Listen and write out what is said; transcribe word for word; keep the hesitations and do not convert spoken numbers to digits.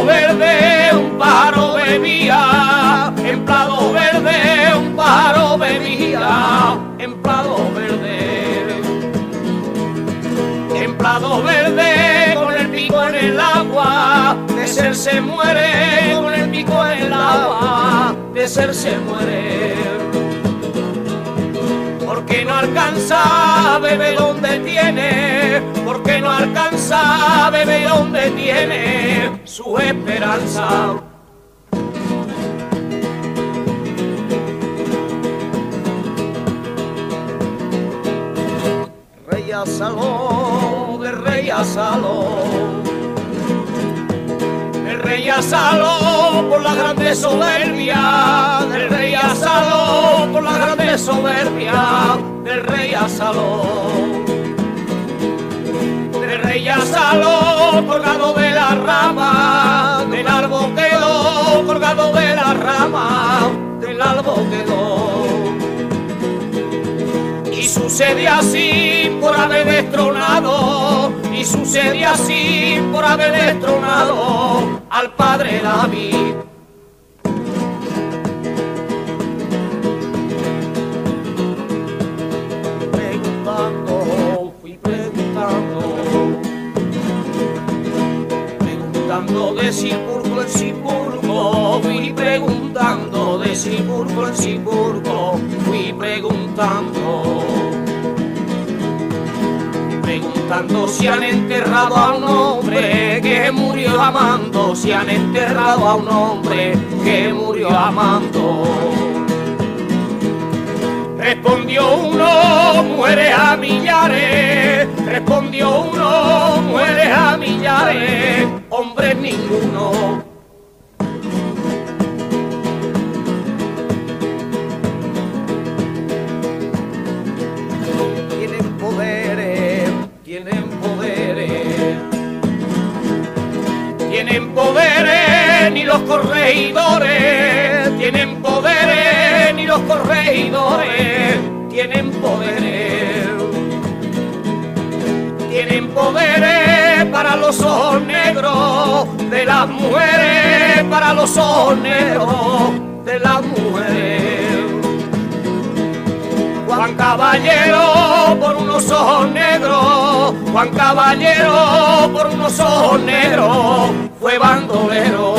verde un pájaro bebía, en Prado Verde un pájaro bebía, en Prado Verde. En Prado Verde con el pico en el agua, de ser se muere, con el pico en el agua, de ser se muere. Porque no alcanza a beber donde tiene, porque no alcanza a beber donde tiene su esperanza. Rey Azaló, del rey Azaló, el rey Azaló por la grande soberbia, del rey Azaló por la grande soberbia, del rey Azaló. Del rey Azaló colgado de la rama, del árbol quedó, colgado de la rama, del árbol quedó. Y sucede así por haber destronado, y sucede así por haber destronado al padre David. Preguntando, fui preguntando, preguntando de Sipurgo en Sipurgo, fui preguntando de Sipurgo en Sipurgo, fui preguntando. Preguntando si han enterrado a un hombre que murió amando, si han enterrado a un hombre que murió amando. Respondió uno, muere a millares, respondió uno, muere a millares, hombre ninguno. Tienen poderes, tienen poderes, tienen poderes ni los corregidores, tienen poderes ni los corregidores, tienen poderes, tienen poderes para los ojos negros de las mujeres, para los ojos negros de las mujeres. Juan Caballero por unos ojos negros, Juan Caballero por unos ojos negros, fue bandolero.